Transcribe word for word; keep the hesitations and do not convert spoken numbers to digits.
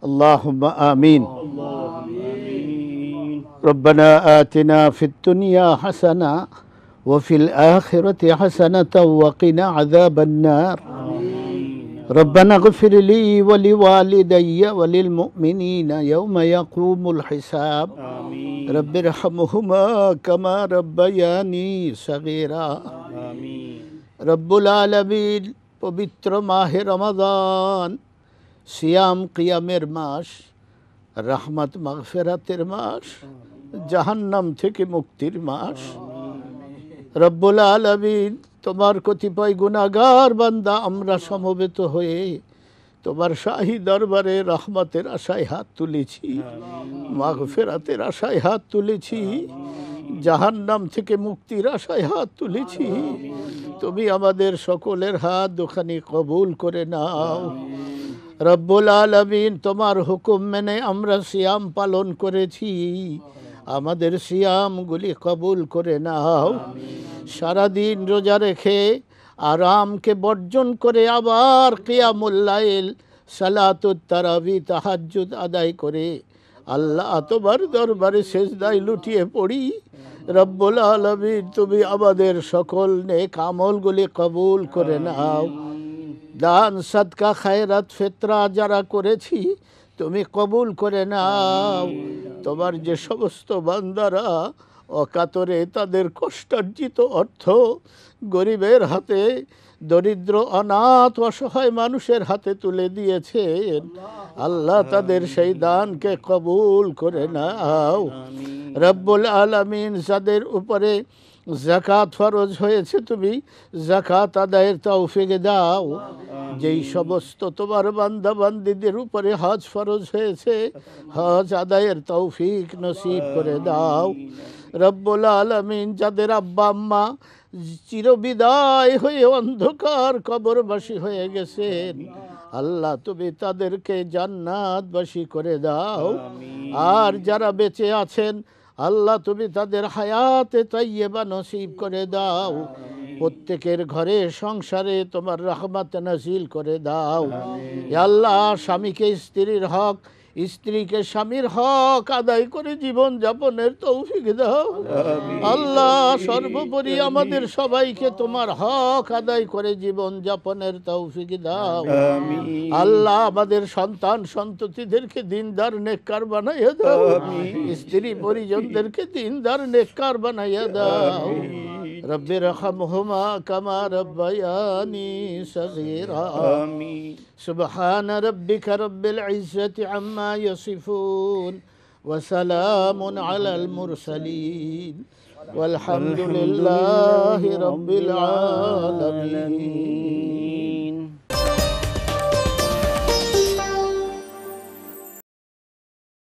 اللهم آمين. ربنا آتنا في الدنيا حسنة وفي الآخرة حسنة وقنا عذاب النار. ربنا اغفر لي ولوالدي وللمؤمنين يوم يقوم الحساب. رب ارحمهما كما ربياني صغيرا. রব্বুল আলামিন পবিত্র মাহে রমাদান সিয়াম কিয়ামের মাস, রহমত মাগফিরাতের মাস, জাহান্নাম থেকে মুক্তির মাস। রব্বুল আলামিন তোমার কতিপয় গুনাহগার বান্দা আমরা সমবেত হয়ে তোমার শাহী দরবারে রহমতের আশায় হাত তুলেছি, মাগফিরাতের আশায় হাত তুলেছি, জাহান্নাম থেকে মুক্তির আশায় হাত তুলেছি। তুমি আমাদের সকলের হাত দুখানি কবুল করে নাও। রব্বুল আলামিন তোমার হুকুম মেনে আমরা সিয়াম পালন করেছি, আমাদের সিয়ামগুলি কবুল করে নাও। সারাদিন রোজা রেখে আরামকে বর্জন করে আবার কিয়ামুল লাইল, সালাতুত তারাবি, তাহাজ্জুদ আদায় করে আল্লাহ তোমার দরবারে সেজদায় লুটিয়ে পড়ি। রব্বুল আলামিন তুমি আমাদের সকল নেক আমলগুলি কবুল করে নাও। দান সাদকা খায়রাত ফিতরা যারা করেছি তুমি কবুল করে নাও। তোমার যে সমস্ত বান্দারা অকাতরে তাদের কষ্টার্জিত অর্থ গরিবের হাতে, দরিদ্র অনাথ অসহায় মানুষের হাতে তুলে দিয়েছেন, আল্লাহ তাদের সেই দানকে কবুল করে নাও। রব্বুল আলামিন যাদের উপরে যাকাত ফরজ হয়েছে তুমি যাকাত আদায়ের তৌফিক দাও। যেই সমস্ত তোমার বান্দা বান্দীদের উপরে হজ ফরজ হয়েছে হজ আদায়ের তৌফিক নসিব করে দাও। রব্বুল আলামিন যাদের আব্বা আম্মা চিরবিদায় হয়ে অন্ধকার কবরবাসী হয়ে গেছেন, আল্লাহ তুমি তাদেরকে জান্নাতবাসী করে দাও। আর যারা বেঁচে আছেন আল্লাহ তুমি তাদের হায়াতে তাইয়্যিবা নসিব করে দাও। প্রত্যেকের ঘরে সংসারে তোমার রহমত নাজিল করে দাও। ইয়া আল্লাহ স্বামীকে স্ত্রীর হক, স্ত্রীকে স্বামীর হক আদায় করে জীবন যাপনের তৌফিক দাও। আল্লাহ সর্বোপরি আমাদের সবাইকে তোমার হক আদায় করে জীবন যাপনের তৌফিক দাও। আল্লাহ আমাদের সন্তান সন্ততিদেরকে দিনদার নেককার বানাইয়া দাও, স্ত্রী পরিজনদেরকে দিনদার নেককার বানাইয়া দাও। রব্বি রহমহুমা কামা রব্বায়ানি সগীরা। সুবহান রাব্বিকা রব্বিল ইজ্জাতি আম্মা ইয়াসিফুন ওয়া সালামুন আলাল মুরসালিন ওয়ালহামদুলিল্লাহি রাব্বিল আলামিন।